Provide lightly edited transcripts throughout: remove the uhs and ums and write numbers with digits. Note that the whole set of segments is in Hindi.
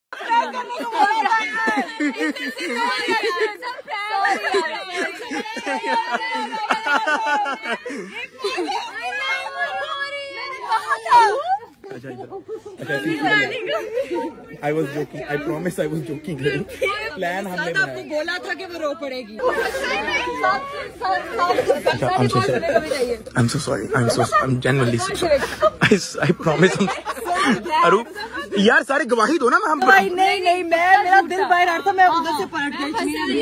I was joking. I promise I was joking. Plan हमने बनाया। आपको बोला था कि वो रो पड़ेगी। I'm so sorry. I'm genuinely so sorry. I promise. अरूप, यार सारे गवाही दो ना। हम नहीं, मेरा दिल बाहर आ रहा था, मैं उधर से पलट गई।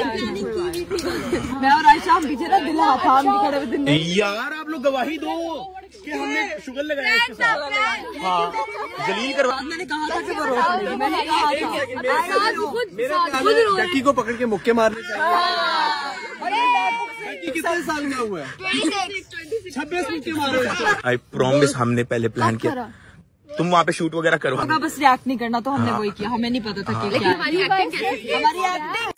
मैं और आयशा हम पीछे ना दिल हाथ खड़े हुए। यार आप लोग गवाही दो कि हमने शुगर लगाया इसके साथ। हाँ, जलील करवा। मैंने कहा था कि वो रो पड़ेगी। मैंने कहा था जैकी को पकड़ के मुक्के मारने चाहिए। कितने साल में हुआ है? 26 मुक्के मारे। आई प्रॉमिस हमने पहले प्लान किया। तुम वहाँ पे शूट वगैरह करो, बस रिएक्ट नहीं करना। तो हमने वही किया, हमें नहीं पता था कि क्या हमारी एक्टिंग